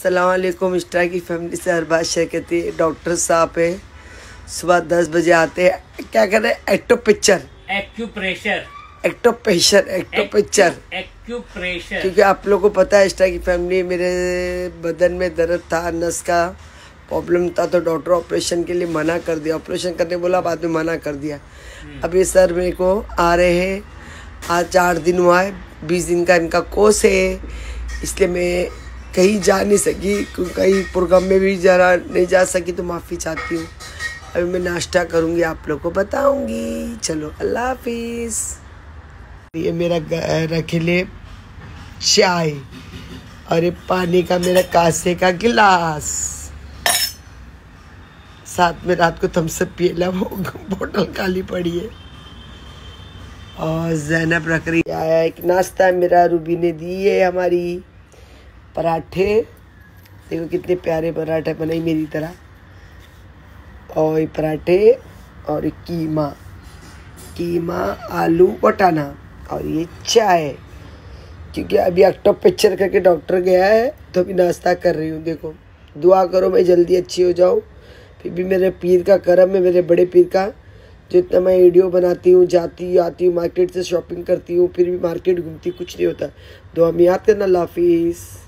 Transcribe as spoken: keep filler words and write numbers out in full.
अस्सलाम वालेकुम। इस्टा की फैमिली से हर बात शेयर करती है। डॉक्टर साहब है, सुबह दस बजे आते हैं। क्या कर रहे हैं? एक्टोपिक्चर एक्यूप्रेशर एक्टोपेशर एक्टोपिक्चर एक्यूप्रेशर। क्योंकि आप लोगों को पता है इस्टा की फैमिली, मेरे बदन में दर्द था, नस का प्रॉब्लम था, तो डॉक्टर ऑपरेशन के लिए मना कर दिया। ऑपरेशन करने बोला, बाद में मना कर दिया। अब ये सर मेरे को आ रहे हैं, आज चार दिन हुआ है, बीस दिन का इनका कोर्स है, इसलिए मैं कहीं जा नहीं सकी, कहीं प्रोग्राम में भी जरा नहीं जा सकी, तो माफ़ी चाहती हूँ। अभी मैं नाश्ता करूँगी, आप लोग को बताऊँगी। चलो, अल्लाह हाफिज़। ये मेरा रखीले चाय और ये पानी का मेरा कासे का गिलास, साथ में रात को थम्सअप पिएला, वो बोतल खाली पड़ी है। और ज़ैनब रख रही आया एक नाश्ता मेरा, रूबी ने दी है हमारी पराठे। देखो कितने प्यारे पराठे बनाई मेरी तरह, और ये पराठे और ये कीमा कीमा आलू बटाना, और ये चाय। क्योंकि अभी एक्टोपिक्चर करके डॉक्टर गया है, तो अभी नाश्ता कर रही हूँ। देखो, दुआ करो मैं जल्दी अच्छी हो जाऊँ। फिर भी मेरे पीर का करम है, मेरे बड़े पीर का, जो इतना मैं वीडियो बनाती हूँ, जाती आती हूँ, मार्केट से शॉपिंग करती हूँ, फिर भी मार्केट घूमती, कुछ नहीं होता। दुआ में याद करना। अल्लाह हाफिज़।